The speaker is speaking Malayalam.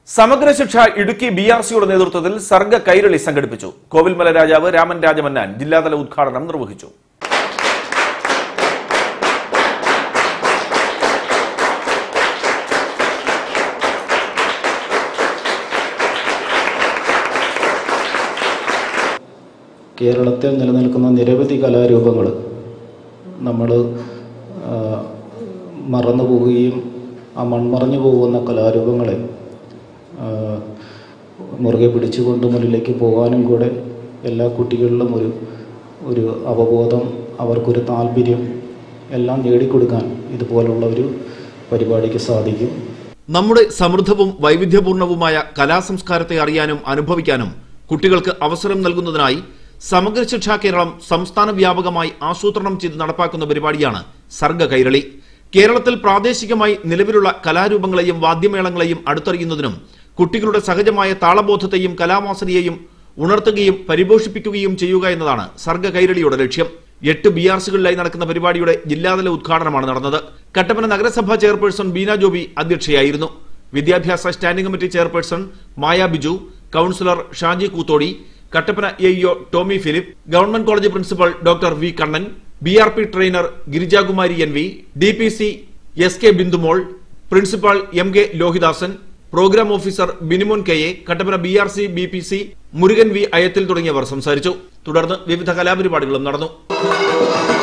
സമഗ്ര ശിക്ഷ ഇടുക്കി BRCയുടെ നേതൃത്വത്തിൽ സർഗ കൈരളി സംഘടിപ്പിച്ചു. കോവിൽമല രാജാവ് രാമൻ രാജമന്നാൻ ജില്ലാതല ഉദ്ഘാടനം നിർവഹിച്ചു. കേരളത്തിൽ നിലനിൽക്കുന്ന നിരവധി കലാരൂപങ്ങൾ നമ്മൾ മറന്നുപോവുകയും ആ മൺമറഞ്ഞു പോകുന്ന കലാരൂപങ്ങളെ മുറുകെ പിടിച്ചുകൊണ്ട് മുന്നിലേക്ക് പോകാനും കൂടെ എല്ലാ കുട്ടികളിലും ഒരു അവബോധം, അവർക്കൊരു താല്പര്യം എല്ലാം നേടിക്കൊടുക്കാൻ ഇതുപോലുള്ള ഒരു പരിപാടിക്ക് സാധിക്കും. നമ്മുടെ സമൃദ്ധവും വൈവിധ്യപൂർണവുമായ കലാസംസ്കാരത്തെ അറിയാനും അനുഭവിക്കാനും കുട്ടികൾക്ക് അവസരം നൽകുന്നതിനായി സമഗ്ര ശിക്ഷാ കേരളം സംസ്ഥാന വ്യാപകമായി ആസൂത്രണം ചെയ്ത് നടപ്പാക്കുന്ന പരിപാടിയാണ് സർഗ കൈരളി. കേരളത്തിൽ പ്രാദേശികമായി നിലവിലുള്ള കലാരൂപങ്ങളെയും വാദ്യമേളങ്ങളെയും അടുത്തറിയുന്നതിനും കുട്ടികളുടെ സഹജമായ താളബോധത്തെയും കലാവാസനയെയും ഉണർത്തുകയും പരിപോഷിപ്പിക്കുകയും ചെയ്യുക എന്നതാണ് സർഗ കൈരളിയുടെ ലക്ഷ്യം. 8 BRCകളിലായി നടക്കുന്ന പരിപാടിയുടെ ജില്ലാതല ഉദ്ഘാടനമാണ് നടന്നത്. കട്ടപ്പന നഗരസഭാ ചെയർപേഴ്സൺ ബീന ജോബി അധ്യക്ഷയായിരുന്നു. വിദ്യാഭ്യാസ standing committee chairperson Maya Biju, councillor Shaji Koothodi, Kattappana AEO Tomy Philip, government college principal doctor V Kannan, BRP trainer Girijakumari NV, DPC SK Bindumol, principal MK Lohidasan, program officer Binimon KA, Kattappana BRC BPC Murugan V Ayathil തുടങ്ങിയവർ സംസാരിച്ചു. തുടർന്ന് വിവിധ കലാപരിപാടികളും നടന്നു.